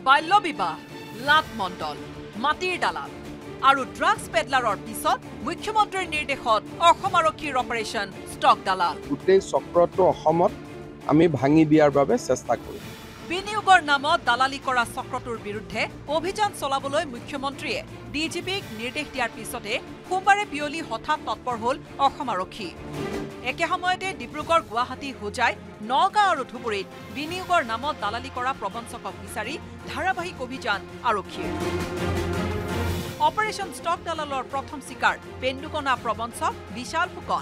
বাল্য বিবাহ, লাট মণ্ডল, মাটিৰ দালাল আৰু ড্ৰাগছ পেডলাৰৰ পিছত মুখ্যমন্ত্ৰীৰ নিৰ্দেশত অসম আৰক্ষীৰ অপাৰেশ্যন ষ্টক দালাল। গোটেই চক্ৰটো অসমত আমি ভাঙি দিয়াৰ বাবে চেষ্টা কৰিম। বিনিয়োগৰ নামত দালালি কৰা চক্ৰটোৰ বিৰুদ্ধে অভিযান চলাবলৈ মুখ্যমন্ত্ৰীয়ে ডিজিপিক নিৰ্দেশ দিয়াৰ পিছতে সোমবাৰে বিয়লি হঠাৎ তৎপৰ হ'ল অসম আৰক্ষী। একে সময়তে ডিব্ৰুগড়, গুৱাহাটী, হোজাই, নগাঁও আৰু ধুবুৰীত বিনিয়োগৰ নামত দালালি কৰা প্ৰবঞ্চকক বিচাৰি ধাৰাবাহিক অভিযান আৰক্ষীৰ। অপাৰেশ্যন ষ্টক দালালৰ প্ৰথম চিকাৰ পেণ্ডুকনা প্ৰবঞ্চক বিশাল ফুকন।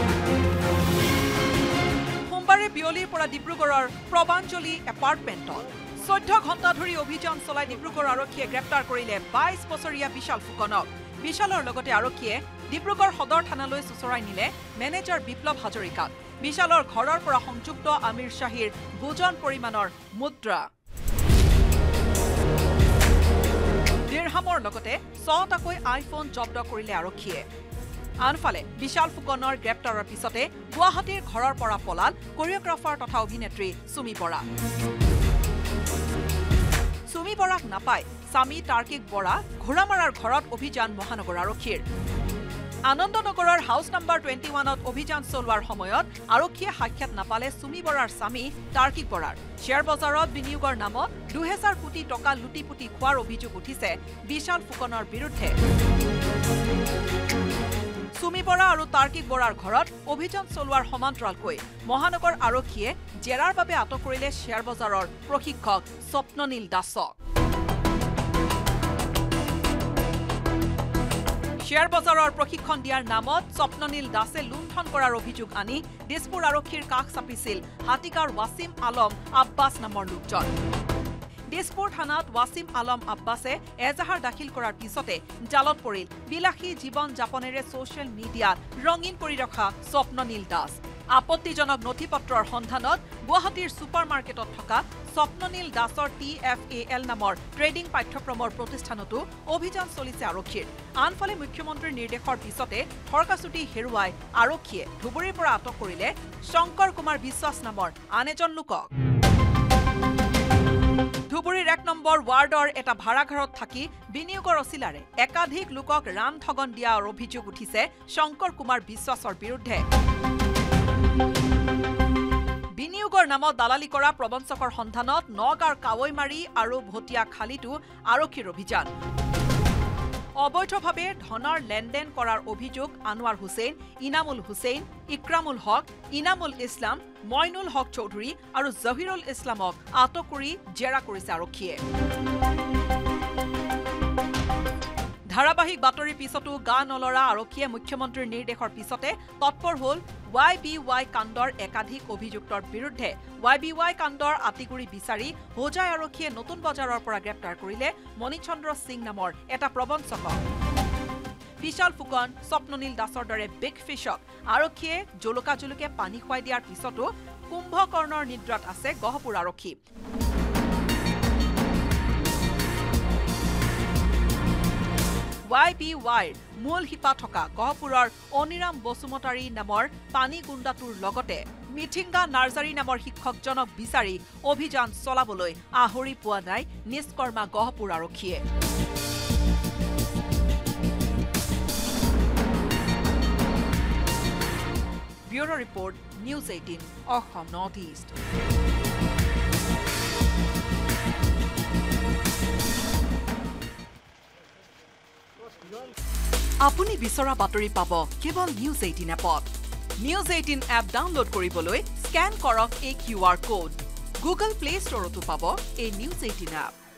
সোমবাৰে বিয়লিৰ পৰা ডিব্ৰুগড়ৰ প্ৰবাঞ্জলি এপাৰ্টমেণ্টত 14 ঘণ্টা ধৰি অভিযান চলাই ডিব্ৰুগড় আৰক্ষীয়ে গ্ৰেপ্তাৰ কৰিলে 22 বছৰীয়া বিশাল ফুকনক। বিশালৰ লগতে আৰক্ষীয়ে ডিব্ৰুগড় সদৰ থানালৈ চোচৰাই নিলে মেনেজাৰ বিপ্লৱ হাজৰিকাক। বিশালৰ ঘৰৰ পৰা সংযুক্ত আমিৰ শ্বাহীৰ বুজন পৰিমাণৰ মুদ্ৰা, দিৰহামৰ লগতে 6টাকৈ আইফোন জব্দ কৰিলে আৰক্ষীয়ে। আনফালে বিশাল ফুকনৰ গ্ৰেপ্তাৰৰ পিছতে গুৱাহাটীৰ ঘৰৰ পৰা পলাল কোৰিঅগ্ৰাফাৰ তথা অভিনেত্ৰী সুমি বৰা। সুমি বৰাক নাপায় স্বামী তাৰ্কিক বৰা ঘোঁৰামাৰাৰ ঘৰত অভিযান মহানগৰ আৰক্ষীৰ। আনন্দনগৰৰ হাউচ নম্বৰ 21ত অভিযান চলোৱাৰ সময়ত আৰক্ষীয়ে সাক্ষাৎ নাপালে সুমি বৰাৰ স্বামী তাৰ্কিক বৰাৰ। শ্বেয়াৰ বজাৰত বিনিয়োগৰ নামত 2000 কোটি টকা লুটিপুটি খোৱাৰ অভিযোগ উঠিছে বিশাল ফুকনৰ বিৰুদ্ধে। সুমি বৰা আৰু তাৰ্কিক বৰাৰ ঘৰত অভিযান চলোৱাৰ সমান্তৰালকৈ মহানগৰ আৰক্ষীয়ে জেৰাৰ বাবে আটক কৰিলে শ্বেয়াৰ বজাৰৰ প্ৰশিক্ষক স্বপ্ননীল দাসক। শ্বেয়াৰ বজাৰৰ প্ৰশিক্ষণ দিয়াৰ নামত স্বপ্ননীল দাসে লুণ্ঠন কৰাৰ অভিযোগ আনি দিছপুৰ আৰক্ষীৰ কাষ চাপিছিল হাতীকাৰ ৱাছিম আলম আব্বাছ নামৰ লোকজন। দিছপুৰ থানাত ৱাছিম আলম আব্বাছে এজাহাৰ দাখিল কৰাৰ পিছতে জালত পৰিল বিলাসী জীৱন যাপনেৰে ছ'চিয়েল মিডিয়াত ৰঙীন কৰি ৰখা স্বপ্ননীল দাস। আপত্তিজনক নথিপত্ৰৰ সন্ধানত গুৱাহাটীৰ ছুপাৰ মাৰ্কেটত থকা স্বপ্ননীল দাসৰ TFAL নামৰ ট্ৰেডিং পাঠ্যক্ৰমৰ প্ৰতিষ্ঠানতো অভিযান চলিছে আৰক্ষীৰ। আনফালে মুখ্যমন্ত্ৰীৰ নিৰ্দেশৰ পিছতে থৰকাচুটি হেৰুৱাই আৰক্ষীয়ে ধুবুৰীৰ পৰা আটক কৰিলে শংকৰ কুমাৰ বিশ্বাস নামৰ আন এজন লোকক। ধুবুৰীৰ 1 নম্বৰ ৱাৰ্ডৰ এটা ভাড়াঘৰত থাকি বিনিয়োগৰ অচিলাৰে একাধিক লোকক ৰামঠগন দিয়াৰ অভিযোগ উঠিছে শংকৰ কুমাৰ বিশ্বাসৰ বিৰুদ্ধে। বিনিয়োগৰ নামত দালালি কৰা প্ৰবঞ্চকৰ সন্ধানত নগাঁৱৰ কাৱৈমাৰী আৰু ভটিয়া খালিতো আৰক্ষীৰ অভিযান। অবৈধভাৱে ধনৰ লেনদেন কৰাৰ অভিযোগ আনোৱাৰ হুছেইন, ইনামুল হুছেইন, ইক্ৰামুল হক, ইনামুল ইছলাম, মইনুল হক চৌধুৰী আৰু জহিৰুল ইছলামক আটক কৰি জেৰা কৰিছে আৰক্ষীয়ে। ধাৰাবাহিক বাতৰিৰ পিছতো গা নলৰা আৰক্ষীয়ে মুখ্যমন্ত্ৰীৰ নিৰ্দেশৰ পিছতে তৎপৰ হ'ল YBY কাণ্ডৰ একাধিক অভিযুক্তৰ বিৰুদ্ধে। YBY কাণ্ডৰ আতিগুৰি বিচাৰি হোজাই আৰক্ষীয়ে নতুন বজাৰৰ পৰা গ্ৰেপ্তাৰ কৰিলে মণিচন্দ্ৰ সিং নামৰ এটা প্ৰবঞ্চকক। বিশাল ফুকন, স্বপ্ননীল দাসৰ দৰে বিগ ফিছক আৰক্ষীয়ে জলকা জলুকে পানী খুৱাই দিয়াৰ পিছতো কুম্ভকৰ্ণৰ নিদ্ৰাত আছে গহপুৰ আৰক্ষী। YBYৰ মূল শিপা থকা গহপুৰৰ অনিৰাম বসুমতাৰী নামৰ পানী গুণ্ডাটোৰ লগতে মিঠিংগা নাৰ্জাৰী নামৰ শিক্ষকজনক বিচাৰি অভিযান চলাবলৈ আহৰি পোৱা নাই নিষ্কৰ্মা গহপুৰ আৰক্ষীয়ে। Bureau' report, News 18 Assam Northeast। আপুনি বিচৰা বাতৰি পাব কেৱল News 18 এপত। News 18 এপ ডাউনলোড কৰিবলৈ স্কেন কৰক এই QR কোড। গুগল প্লে ষ্টৰতো পাব এই News 18 এপ।